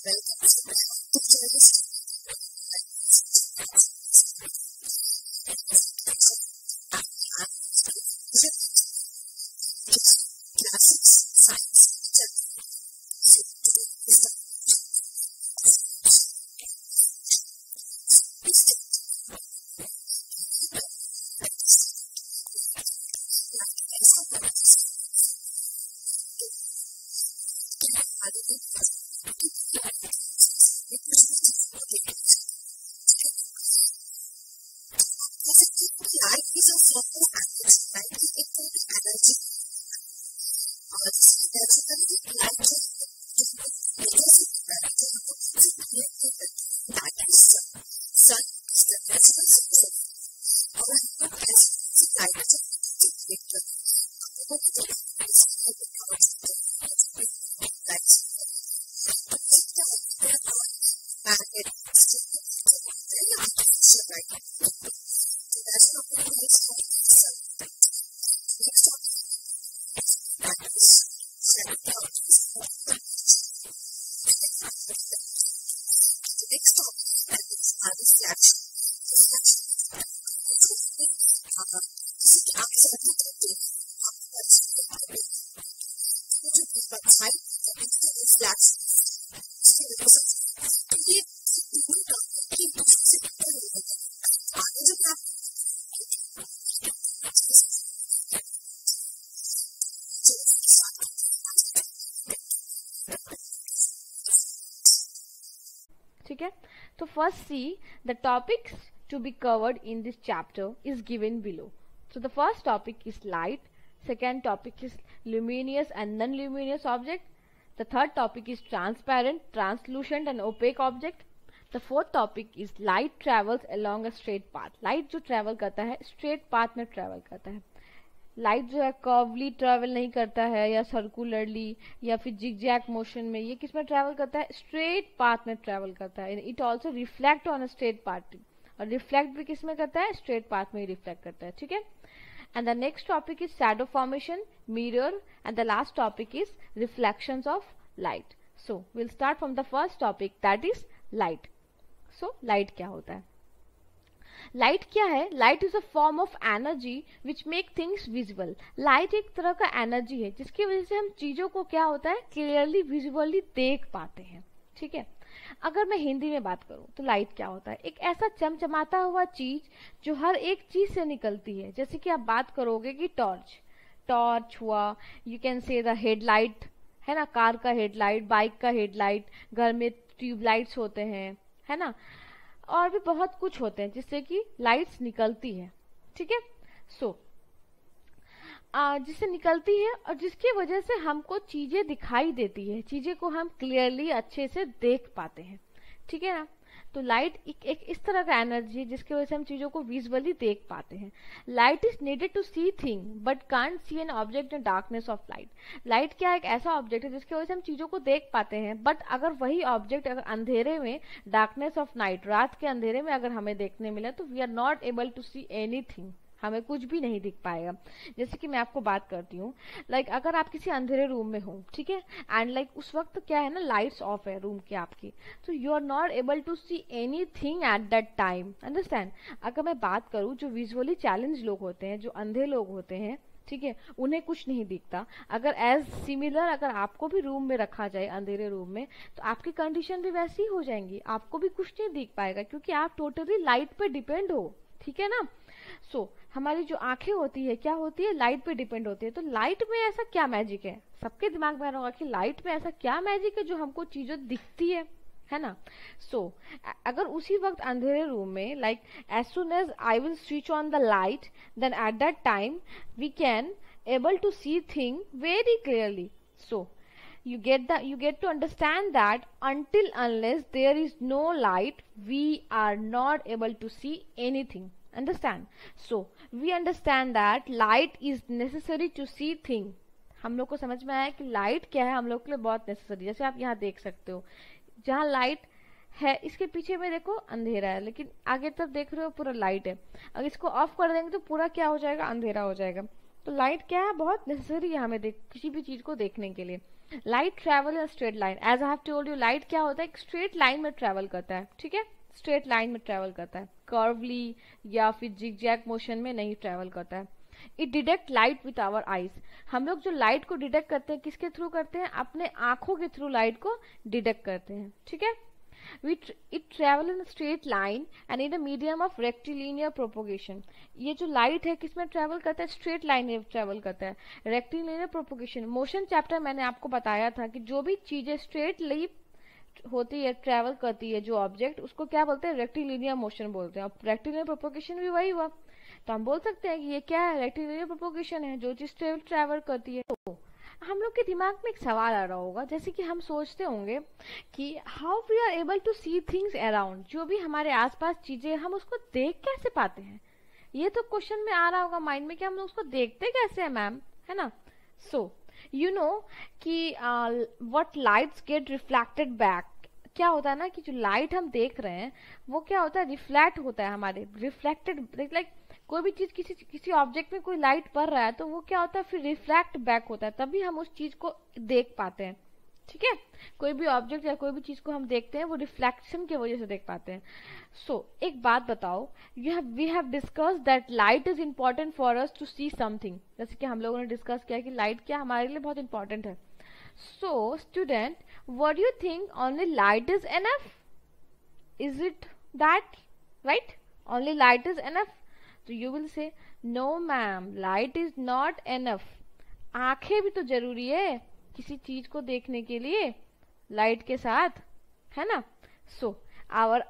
ठीक है, तो first see the topics to be covered in this chapter is given below. So the first topic is light, second topic is luminous and non-luminous object, the third topic is transparent, translucent and opaque object, the fourth topic is light travels along a straight path. Light जो travel करता है straight path में travel करता है. Light जो है कर्वली travel नहीं करता है या सर्कुलरली या फिर जिगजैग मोशन में, ये किस में ट्रेवल करता है? स्ट्रेट पाथ में ट्रेवल करता है. It also reflect on a straight path, और रिफ्लेक्ट भी किस में करता है? स्ट्रेट पाथ में ही रिफ्लेक्ट करता है. ठीक है, and the next topic is shadow formation, mirror, and the last topic is reflections of light. So will start from the first topic, that is light. So light क्या होता है? Light क्या है? Light is a form of energy which make things visible. Light एक तरह का energy है जिसकी वजह से हम चीजों को क्या होता है? क्लियरली विजुअली देख पाते हैं. ठीक है, अगर मैं हिंदी में बात करूं तो लाइट क्या होता है? एक ऐसा चमचमाता हुआ चीज जो हर एक चीज से निकलती है. जैसे कि आप बात करोगे कि टॉर्च हुआ, you can say the headlight, है ना, कार का हेडलाइट, बाइक का हेडलाइट, घर में ट्यूबलाइट्स होते हैं, है ना, और भी बहुत कुछ होते हैं जिससे कि लाइट्स निकलती है. ठीक है, सो जिससे निकलती है और जिसकी वजह से हमको चीजें दिखाई देती है, चीजें को हम क्लियरली अच्छे से देख पाते हैं. ठीक है ना, तो लाइट एक इस तरह का एनर्जी है जिसकी वजह से हम चीजों को विजुअली देख पाते हैं. Light is needed to see thing but can't see an object in darkness of light. Light क्या एक ऐसा ऑब्जेक्ट है जिसकी वजह से हम चीजों को देख पाते हैं, बट अगर वही ऑब्जेक्ट अगर अंधेरे में, डार्कनेस ऑफ नाइट, रात के अंधेरे में अगर हमें देखने मिला तो we are not able to see anything. हमें कुछ भी नहीं दिख पाएगा. जैसे कि मैं आपको बात करती हूँ, लाइक अगर आप किसी अंधेरे रूम में हो, ठीक है, एंड लाइक उस वक्त क्या है ना, लाइट्स ऑफ है रूम की आपकी, तो you are not able to see anything at that time. Understand? अगर मैं बात करूँ जो विजुअली चैलेंज लोग होते हैं, जो अंधे लोग होते हैं, ठीक है, उन्हें कुछ नहीं दिखता. अगर एज सिमिलर अगर आपको भी रूम में रखा जाए अंधेरे रूम में, तो आपकी कंडीशन भी वैसी ही हो जाएंगी. आपको भी कुछ नहीं दिख पाएगा क्योंकि आप टोटली लाइट पे डिपेंड हो. ठीक है ना, सो हमारी जो आंखें होती है क्या होती है? लाइट पे डिपेंड होती है. तो लाइट में ऐसा क्या मैजिक है? सबके दिमाग में आ रहा होगा कि लाइट में ऐसा क्या मैजिक है जो हमको चीजें दिखती है ना. सो अगर उसी वक्त अंधेरे रूम में, like as soon as I will switch on the light, then at that time we can able to see thing very clearly. So you get to understand that until unless there is no light we are not able to see anything. Understand? So we understand that light is necessary to see thing. हम लोग को समझ में आया कि light क्या है हम लोग के लिए बहुत नेसेसरी. जैसे आप यहाँ देख सकते हो, जहाँ लाइट है इसके पीछे में देखो अंधेरा है, लेकिन आगे तक देख रहे हो पूरा लाइट है. अगर इसको ऑफ कर देंगे तो पूरा क्या हो जाएगा? अंधेरा हो जाएगा. तो लाइट क्या है? बहुत नेसेसरी है हमें किसी भी चीज को देखने के लिए. Light travel in straight line, as I have told you, light क्या होता है, एक स्ट्रेट लाइन में ट्रेवल करता है, ठीक है, स्ट्रेट लाइन में ट्रेवल करता है, कर्वली या फिर जिगजैग मोशन में नहीं ट्रेवल करता है। It detect light with our eyes, हम लोग जो लाइट को डिटेक्ट करते हैं किसके थ्रू करते हैं, अपने आंखों के थ्रू लाइट को डिटेक्ट करते हैं, ठीक है। It travel in a straight line and in a medium of rectilinear propagation, ये जो लाइट है किसमें ट्रेवल करता है, स्ट्रेट लाइन में ट्रेवल करता है, रेक्टिलिनियर प्रोपोगेशन। मोशन चैप्टर मैंने आपको बताया था कि जो भी चीजें स्ट्रेटली होती है, ट्रेवल करती है जो ऑब्जेक्ट, उसको क्या बोलते हैं, रेक्टिलिनियर मोशन बोलते हैं। अब रेक्टिलिनियर प्रोपोगेशन भी वही हुआ, तो हम बोल सकते हैं कि ये क्या है, रेक्टिलिनियर प्रोपोगेशन है, जो चीज ट्रेवल करती है। तो हम लोग के दिमाग में एक सवाल आ रहा होगा, जैसे कि हम सोचते होंगे कि how we are able to see things around, जो भी हमारे आसपास चीजें हम उसको देख कैसे पाते हैं। ये तो क्वेश्चन में आ रहा होगा माइंड में कि हम लोग उसको देखते कैसे हैं मैम, है ना। सो यू नो कि what lights get reflected back, क्या होता है ना कि जो लाइट हम देख रहे हैं वो क्या होता है, रिफ्लेक्ट होता है हमारे, रिफ्लेक्टेड लाइक कोई भी चीज किसी ऑब्जेक्ट में कोई लाइट पड़ रहा है तो वो क्या होता है, फिर रिफ्लेक्ट बैक होता है, तभी हम उस चीज को देख पाते हैं, ठीक है। कोई भी ऑब्जेक्ट या कोई भी चीज को हम देखते हैं वो रिफ्लेक्शन की वजह से देख पाते हैं। सो एक बात बताओ, we have discussed that light is important for us to see something, जैसे कि हम लोगों ने डिस्कस किया कि लाइट क्या हमारे लिए बहुत इंपॉर्टेंट है। So student, what do you think, only light is enough, is it that right, only light is enough? तो you will say no ma'am, light is not enough, आंखें भी तो जरूरी है किसी चीज को देखने के लिए लाइट के साथ, है ना। So our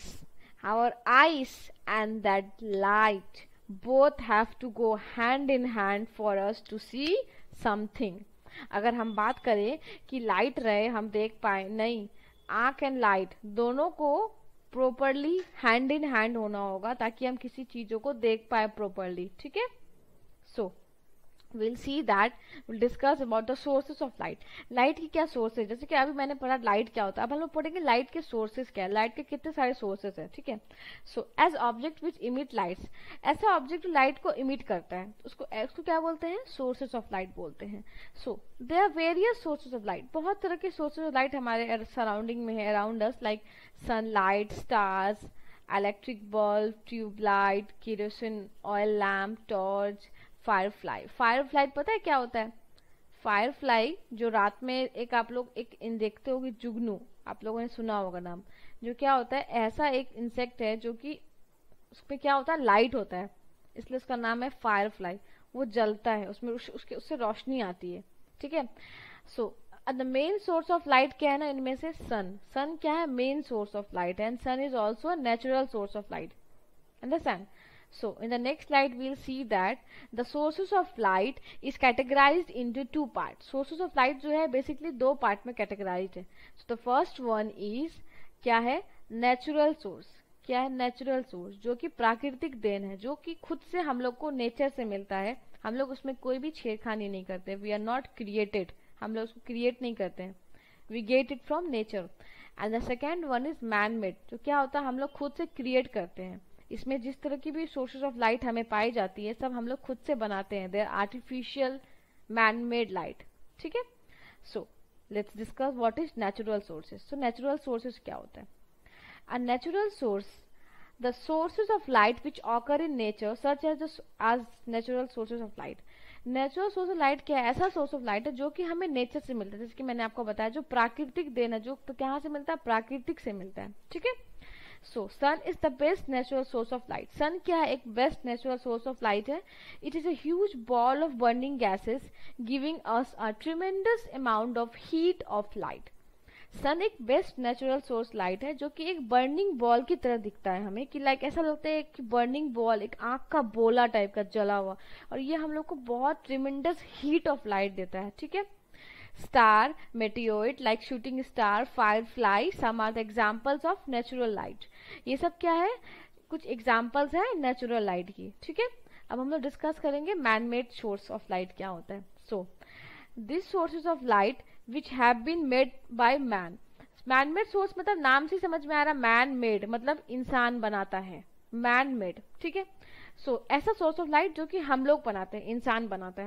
eyes and that light both have to go hand in hand for us to see something. अगर हम बात करें कि लाइट रहे हम देख पाए, नहीं, आंख एंड लाइट दोनों को प्रॉपरली हैंड इन हैंड होना होगा ताकि हम किसी चीजों को देख पाए प्रॉपरली, ठीक है। So we'll see that, we'll discuss about the sources of light, light की क्या सोर्स है, जैसे कि अभी मैंने पढ़ा लाइट क्या होता है, अब हम लोग पढ़ेंगे लाइट के सोर्सेज क्या है, लाइट के कितने सारे सोर्सेज है, ठीक है। So as object which emit lights, ऐसा ऑब्जेक्ट जो लाइट को इमिट करता है उसको क्या बोलते हैं, सोर्सेज ऑफ लाइट बोलते हैं। So there are various sources of light, बहुत तरह के सोर्सेज ऑफ लाइट हमारे सराउंडिंग में है, around us, like sunlight, stars, electric bulb, tube light, kerosene oil lamp, torch, firefly पता है क्या होता है, फायरफ्लाई जो रात में एक आप लोग एक देखते होगे, जुगनू, आप लोगों ने सुना होगा नाम, जो क्या होता है, ऐसा एक इंसेक्ट है जो कि उसपे क्या होता है, लाइट होता है, इसलिए उसका नाम है फायरफ्लाई, वो जलता है, उसमें उससे रोशनी आती है, ठीक है। So the main source of light क्या है ना, इनमें से सन क्या है, main source of light, and sun is also a natural source of light, understand. So in the next slide we'll see that the sources of light is categorized into two parts. Sources of light जो है basically दो part में categorized है. So the first one is क्या है, natural source. क्या है, natural source, जो कि प्राकृतिक देन है, जो कि खुद से हम लोग को नेचर से मिलता है, हम लोग उसमें कोई भी छेड़खानी नहीं करते, वी आर नॉट क्रिएटेड, हम लोग उसको क्रिएट नहीं करते हैं, we get it from nature. And the second one is man made, जो क्या होता है, हम लोग खुद से क्रिएट करते हैं, इसमें जिस तरह की भी सोर्सेज ऑफ लाइट हमें पाई जाती है सब हम लोग खुद से बनाते हैं, they are artificial man made light, ठीक है। So let's discuss what is natural sources. So natural sources क्या होता है, a natural source, the sources of light which occur in nature such as natural sources of light. Natural source of light क्या है, ऐसा source of light है जो कि हमें नेचर से मिलता है, जैसे कि मैंने आपको बताया जो प्राकृतिक देन है, जो तो कहाँ से मिलता है, प्राकृतिक से मिलता है, ठीक है। So sun is the best natural source of light, sun क्या है, एक best natural source of light है। It is a huge ball of burning gases giving us a tremendous amount of heat of light. Sun एक best natural source light है जो कि एक burning ball की तरह दिखता है हमें, कि लाइक ऐसा लगता है कि बर्निंग बॉल, एक आंख का बोला टाइप का जला हुआ, और ये हम लोग को बहुत ट्रिमेंडस हीट ऑफ लाइट देता है, ठीक है। Star, meteoroid like shooting star, firefly, some are the examples of natural light. ये सब क्या है, कुछ एग्जांपल्स है नेचुरल लाइट की, ठीक है। अब हम लोग डिस्कस करेंगे man made source of light क्या होता है। So this sources of light which have been made by man. Man made source मतलब नाम से समझ में आ रहा, man made मतलब इंसान बनाता है, man made, ठीक है। सो ऐसा सोर्स ऑफ लाइट जो कि हम लोग बनाते हैं, इंसान बनाता है।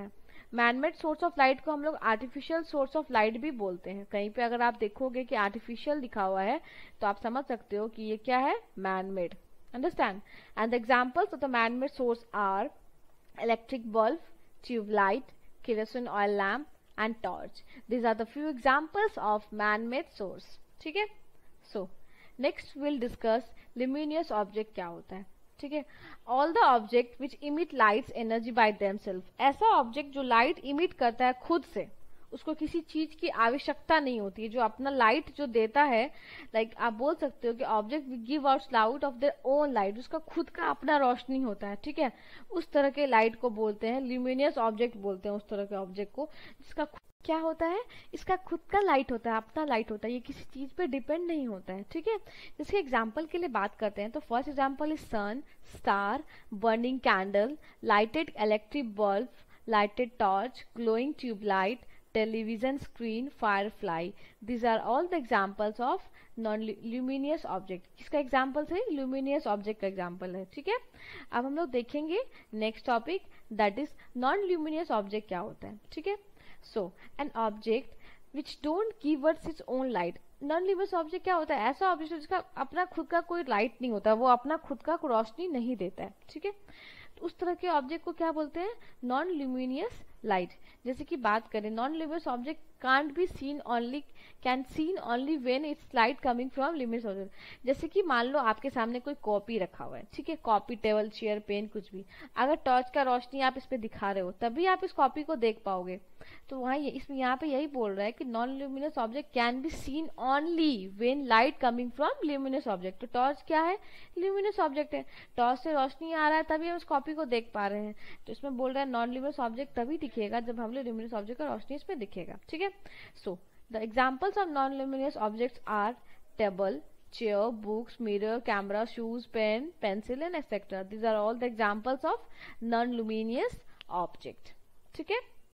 मैनमेड सोर्स ऑफ लाइट को हम लोग आर्टिफिशियल सोर्स ऑफ लाइट भी बोलते हैं। कहीं पे अगर आप देखोगे कि आर्टिफिशियल लिखा हुआ है तो आप समझ सकते हो कि ये क्या है, manmade. Understand? And the examples of the manmade source are electric bulb, tube light, kerosene oil lamp and torch. These are the few examples of man-made source. ठीक है? So next we'll discuss luminous object क्या होता है। ठीक है? All the object which emit lights energy by themselves. ऐसा object जो light emit करता है खुद से, उसको किसी चीज की आवश्यकता नहीं होती है, जो अपना लाइट जो देता है, लाइक आप बोल सकते हो कि object give out out of their own light, उसका खुद का अपना रोशनी होता है। ठीक है? उस तरह के लाइट को बोलते हैं ल्यूमिनियस ऑब्जेक्ट बोलते हैं, उस तरह के ऑब्जेक्ट को जिसका क्या होता है, इसका खुद का लाइट होता है, अपना लाइट होता है, ये किसी चीज पे डिपेंड नहीं होता है। ठीक है? इसके एग्जाम्पल के लिए बात करते हैं तो first example is sun, star, burning candle, lighted electric bulb, lighted torch, glowing tube light, television screen, firefly. These are all the examples of non-luminous object. किसका एग्जाम्पल है? luminous object का एग्जाम्पल है। ठीक है? अब हम लोग देखेंगे next topic, that is non luminous object क्या होता है। ठीक है? So an object which don't give us its own light. Non luminous object क्या होता है? ऐसा ऑब्जेक्ट जिसका अपना खुद का कोई लाइट नहीं होता, वो अपना खुद का रोशनी नहीं देता है। ठीक है? उस तरह के ऑब्जेक्ट को क्या बोलते हैं? Non luminous light. जैसे कि बात करें, non luminous object can't be seen only can seen only when it's light coming from luminous object। जैसे कि मान लो आपके सामने कोई कॉपी रखा हुआ है, ठीक है, कॉपी, टेबल, चेयर, पेन, कुछ भी, अगर टॉर्च का रोशनी आप इस पे दिखा रहे हो तभी आप इस कॉपी को देख पाओगे। तो वहाँ इसमें यहाँ पे यही बोल रहा है कि non luminous object can be seen only when light coming from luminous object. तो टॉर्च क्या है? ल्यूमिनस ऑब्जेक्ट है, टॉर्च से रोशनी आ रहा है तभी हम उस कॉपी को देख पा रहे हैं। तो इसमें बोल रहा है नॉन ल्यूमिनस ऑब्जेक्ट तभी दिखेगा जब हम ल्यूमिनस ऑब्जेक्ट का रोशनी इसमें दिखेगा। ठीक है? So the examples of non-luminous objects are table, chair, books, mirror, camera, shoes, pen, pencil and etc. These are all the examples of non-luminous object. ठीक है?